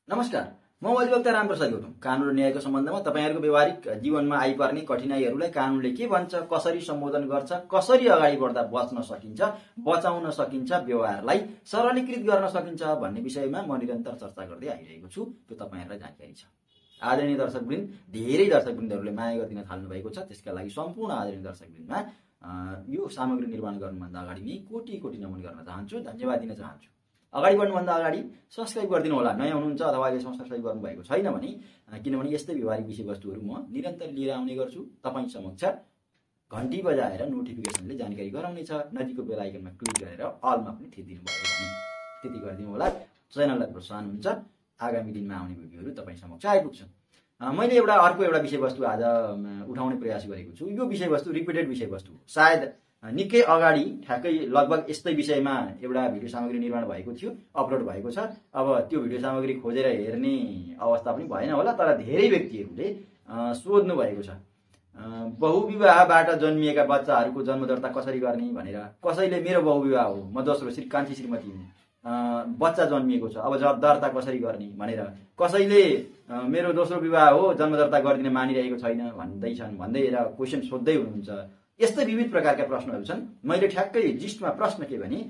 नमस्कार, म अधिवक्ता रामप्रसाद गौतम। कानून र न्यायको सम्बन्धमा तपाईहरुको व्यवहारिक जीवनमा आइपर्ने कठिनाइहरूलाई कानूनले के भन्छ, कसरी सम्बोधन गर्छ, कसरी अगाडि बढ्दा बच्न सकिन्छ, बचाउन सकिन्छ, व्यवहारलाई सरलीकृत गर्न सकिन्छ भन्ने विषयमा म निरन्तर चर्चा गर्दै आइरहेको छु। त्यो तपाईहरुलाई जानकारी छ। आदरणीय दर्शकवृन्द, धेरै दर्शकवृन्दहरूले माया गरिदिन थाल्नु भएको छ। त्यसका लागि सम्पूर्ण आदरणीय दर्शकवृन्दमा यो सामग्री निर्माण गर्नुभन्दा अगाडि नै कोटी कोटी नमन गर्न चाहन्छु, धन्यवाद दिन चाहन्छु। अगाडि बढ्नुभन्दा अगाडि सब्स्क्राइब गरिदिनु होला। नयाँ हुनुहुन्छ अथवा अहिलेसम्म सब्स्क्राइब गर्नुभएको छैन भने, किनभने यस्तै व्यवहारिक विषयवस्तुहरू म निरन्तर लिएर आउने गर्छु। तपाईँ समक्ष घण्टी बजाएर नोटिफिकेसनले जानकारी गराउनेछ। नजिकको बेल आइकनमा क्लिक गरेर अलमा पनि थिचिदिनु भयो भने त्यति गरिदिनु होला। च्यानललाई प्रोत्साहन हुन्छ। आगामी दिनमा आउने भिडियोहरू तपाईँ समक्ष आइपुग्छन्। मैले अर्को एउटा विषयवस्तु आज उठाउने प्रयास गरेको छु। यो विषयवस्तु रिपिटेड विषयवस्तु, सायद निकै अगाडि ठ्याक्कै लगभग यस्तै विषयमा एउटा भिडियो सामग्री निर्माण भएको थियो, अपलोड भएको छ। अब त्यो भिडियो सामग्री खोजेर हेर्ने अवस्था पनि भएन होला, तर धेरै व्यक्तिहरूले सोध्नु भएको छ। बहुविवाहबाट जन्मिएका बच्चाहरूको जन्मदर्ता कसरी गर्ने भनेर। कसैले मेरो बहुविवाह हो, म दोस्रो कान्छी श्रीमती हुँ, बच्चा जन्मिएको छ, अब दर्ता कसरी गर्ने भनेर। कसैले मेरो दोस्रो विवाह हो, जन्मदर्ता गरिदिन मानिरहेको छैन भन्दै क्वेसन सोध्दै हुनुहुन्छ। यस्तै विविध प्रकारका प्रश्नहरू छन्। मैले ठ्याक्कै जिस्टमा प्रश्न के भने,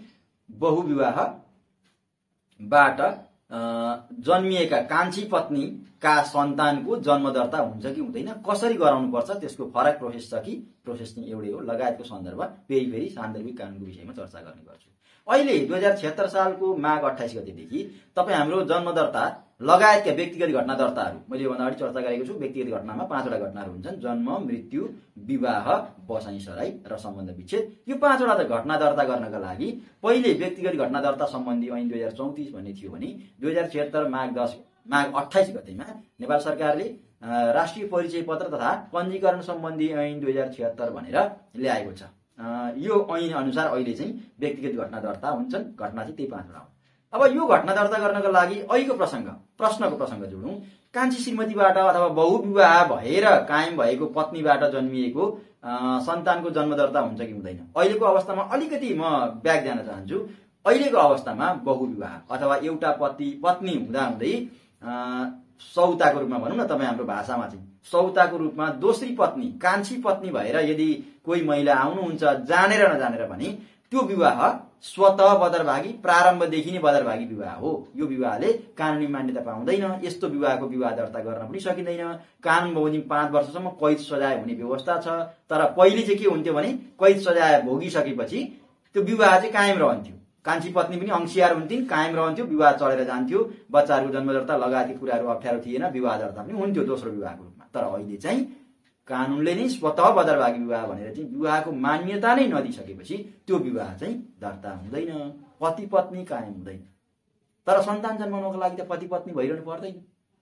बहुविवाहबाट जन्मिएका कान्छी पत्नीका सन्तानको जन्मदर्ता हुन्छ कि हुँदैन, कसरी गराउनुपर्छ, त्यसको फरक प्रोसेस छ कि प्रोसेस चाहिँ एउटै हो, लगायतको सन्दर्भ फेरि सान्दर्भिक कानुनको विषयमा चर्चा गर्ने गर्छु। अहिले 2076 सालको माघ 28 गतेदेखि तपाईँ हाम्रो जन्मदर्ता लगायतका व्यक्तिगत घटना दर्ताहरू, मैले योभन्दा अगाडि चर्चा गरेको छु। व्यक्तिगत घटनामा 5 वटा घटनाहरू हुन्छन्: जन्म, मृत्यु, विवाह, बसाई सराई र सम्बन्ध विच्छेद। यो 5 वटा घटना दर्ता गर्नका लागि पहिले व्यक्तिगत घटना दर्ता सम्बन्धी ऐन 2034 भन्ने थियो भने 2076 माघ 28 गतेमा नेपाल सरकारले राष्ट्रिय परिचय पत्र तथा पञ्जीकरण सम्बन्धी ऐन 2076 भनेर ल्याएको छ। यो ऐन अनुसार अहिले चाहिँ व्यक्तिगत घटना दर्ता हुन्छन्। घटना चाहिँ त्यही 5 वटा हो। अब यो घटना दर्ता गर्नका लागि अहिलेको प्रश्नको प्रसंग जोडौं। कान्छी श्रीमतीबाट अथवा बहुविवाह भएर कायम भएको पत्नीबाट जन्मिएको सन्तानको जन्मदर्ता हुन्छ कि हुँदैन। अहिलेको अवस्थामा अलिकति म ब्याक जान चाहन्छु। अहिलेको अवस्थामा बहुविवाह अथवा एउटा पत्नी हुँदाहुँदै सौताको रूपमा भनौं न, तपाईँ हाम्रो भाषामा चाहिँ सौताको रूपमा दोस्री पत्नी, कान्छी पत्नी भएर यदि कोही महिला आउनुहुन्छ जानेर नजानेर भने, त्यो विवाह स्वतः बदरभागी, प्रारम्भदेखि नै बदरभागी विवाह हो। यो विवाहले कानुनी मान्यता पाउँदैन। यस्तो विवाहको विवाह दर्ता गर्न पनि सकिँदैन। कानुन बमोजिम 5 वर्षसम्म कैद सजाय हुने व्यवस्था छ। तर पहिले चाहिँ के हुन्थ्यो भने, कैद सजाय भोगिसकेपछि त्यो विवाह चाहिँ कायम रहन्थ्यो। कान्छी पत्नी पनि अंशियार हुन्थिन्, कायम रहन्थ्यो, विवाह चलेर जान्थ्यो। बच्चाहरूको जन्मदर्ता लगायतका कुराहरू अप्ठ्यारो थिएन, विवाह दर्ता पनि हुन्थ्यो दोस्रो विवाहको रूपमा। तर अहिले चाहिँ कानुनले नै स्वतः बदरभागी विवाह भनेर चाहिँ विवाहको मान्यता नै नदिइसकेपछि त्यो विवाह चाहिँ दर्ता हुँदैन, पति पत्नी कायम हुँदैन। तर सन्तान जन्माउनको लागि त पति पत्नी भइरहनु पर्दैन।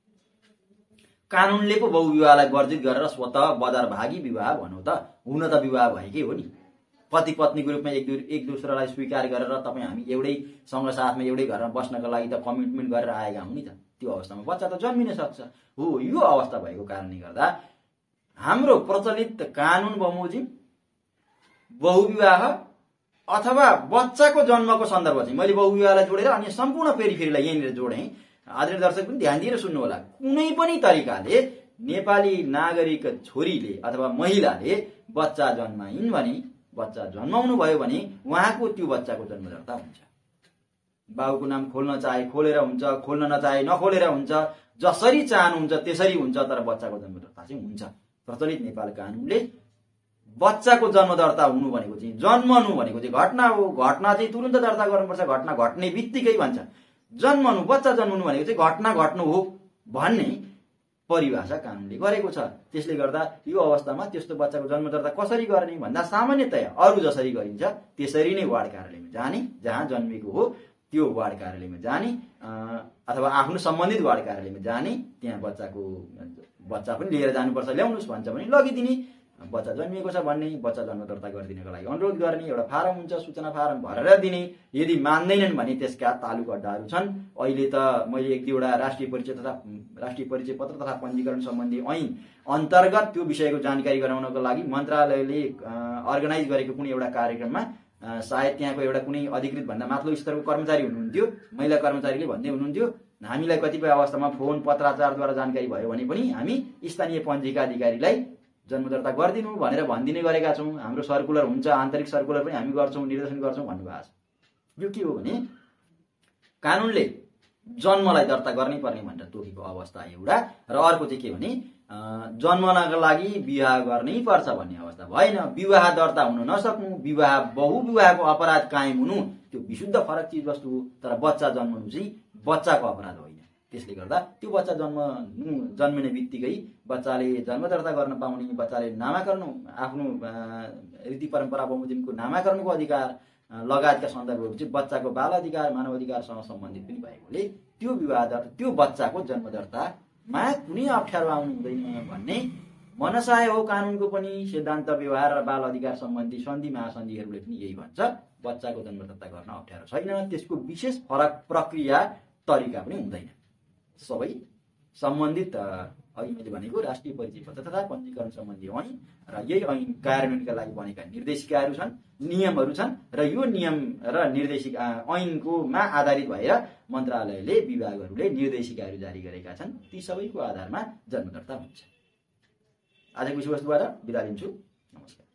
कानुनले पो बहुविवाहलाई वर्जित गरेर स्वतः बदरभागी विवाह भन्नु त, हुन त विवाह भएकै हो नि। पति पत्नीको रूपमा एक दोस्रोलाई स्वीकार गरेर तपाईँ हामी एउटै सँग साथमा एउटै घरमा बस्नका लागि त कमिटमेन्ट गरेर आएका हौं नि त। त्यो अवस्थामा बच्चा त जन्मिन सक्छ। हो, यो अवस्था भएको कारणले गर्दा हाम्रो प्रचलित कानुन बमोजिम बहुविवाह अथवा बच्चाको जन्मको सन्दर्भ चाहिँ मैले बहुविवाहलाई जोडेर अनि सम्पूर्ण पेरिफेरीलाई यहीँनिर जोडेँ। आदरणीय दर्शक पनि ध्यान दिएर सुन्नु होला। कुनै पनि तरिकाले नेपाली नागरिक छोरीले अथवा महिलाले बच्चा जन्माइन् भने, बच्चा जन्माउनु भयो भने उहाँको त्यो बच्चाको जन्मदर्ता हुन्छ। बाबुको नाम खोल्न चाहे खोलेर हुन्छ, खोल्न नचाहे नखोलेर हुन्छ, जसरी चाहनुहुन्छ त्यसरी हुन्छ। तर बच्चाको जन्मदर्ता चाहिँ हुन्छ। प्रचलित नेपाल कानुनले बच्चाको जन्मदर्ता हुनु भनेको चाहिँ, जन्मनु भनेको चाहिँ घटना हो। घटना चाहिँ तुरुन्त दर्ता गर्नुपर्छ, घटना घट्ने बित्तिकै भन्छ। जन्मनु, बच्चा जन्मनु भनेको चाहिँ घटना घट्नु हो भन्ने परिभाषा कानुनले गरेको छ। त्यसले गर्दा यो अवस्थामा त्यस्तो बच्चाको जन्मदर्ता कसरी गर्ने भन्दा सामान्यतया अरु जसरी गरिन्छ त्यसरी नै वार्ड कार्यालयमा जाने, जहाँ जन्मेको हो त्यो वार्ड कार्यालयमा जाने अथवा आफ्नो सम्बन्धित वार्ड कार्यालयमा जाने, त्यहाँ बच्चा पनि लिएर जानुपर्छ, ल्याउनुस् भन्छ भने लगिदिने, बच्चा जन्मिएको छ भन्ने, बच्चा जन्म दर्ता गरिदिनको लागि अनुरोध गर्ने, एउटा फारम हुन्छ, सूचना फारम भरेर दिने। यदि मान्दैनन् भने त्यसका तालुक अड्डाहरू छन्। अहिले त मैले 1-2 राष्ट्रिय परिचय पत्र तथा पञ्जीकरण सम्बन्धी ऐन अन्तर्गत त्यो विषयको जानकारी गराउनको लागि मन्त्रालयले अर्गनाइज गरेको कुनै एउटा कार्यक्रममा सायद त्यहाँको एउटा कुनै अधिकृत भन्दा माथिल्लो स्तरको कर्मचारी हुनुहुन्थ्यो, महिला कर्मचारीले भन्दै हुनुहुन्थ्यो हामीलाई कतिपय अवस्थामा फोन पत्राचारद्वारा जानकारी भयो भने पनि हामी स्थानीय पञ्जीका अधिकारीलाई जन्म दर्ता गरिदिनु भनेर भनिदिने गरेका छौँ। हाम्रो सर्कुलर हुन्छ, आन्तरिक सर्कुलर पनि हामी गर्छौँ, निर्देशन गर्छौँ भन्नुभएको छ। यो के हो भने कानुनले जन्मलाई दर्ता गर्नै पर्ने भनेर तोकेको अवस्था एउटा, र अर्को चाहिँ के भने जन्मनका लागि विवाह गर्नै पर्छ भन्ने अवस्था भएन। विवाह दर्ता हुन नसक्नु, विवाह बहुविवाहको अपराध कायम हुनु त्यो विशुद्ध फरक चिज वस्तु हो। तर बच्चा जन्मनु चाहिँ बच्चाको अपराध होइन। त्यसले गर्दा त्यो बच्चा जन्मिने बित्तिकै बच्चाले जन्म दर्ता गर्न पाउने, बच्चाले नामाकरण आफ्नो रीति परम्परा बमोजिमको नामाकरणको अधिकार लगायतका सन्दर्भहरू चाहिँ बच्चाको बाल अधिकार मानव अधिकारसँग सम्बन्धित पनि भएकोले त्यो विवाह दर्ता त्यो बच्चाको जन्म दर्तामा कुनै अप्ठ्यारो आउनु हुँदैन भन्ने मनसाय हो कानुनको पनि। सिद्धान्त व्यवहार र बाल अधिकार सम्बन्धी सन्धि महासन्धिहरूले पनि यही भन्छ, बच्चाको जन्म दर्ता गर्न अप्ठ्यारो छैन। त्यसको विशेष फरक प्रक्रिया तरिका पनि हुँदैन। सबै सम्बन्धित अघि मैले भनेको राष्ट्रिय परिचय पत्र तथा पञ्जीकरण सम्बन्धी ऐन र यही ऐन कार्यान्वयनका लागि बनेका निर्देशिकाहरू छन्, नियमहरू छन्, र यो नियम र निर्देशिका ऐनकोमा आधारित भएर मन्त्रालयले विभागहरूले निर्देशिकाहरू जारी गरेका छन्। ती सबैको आधारमा जन्म दर्ता हुन्छ। आजको विषयवस्तुबाट बिदा लिन्छु। नमस्कार।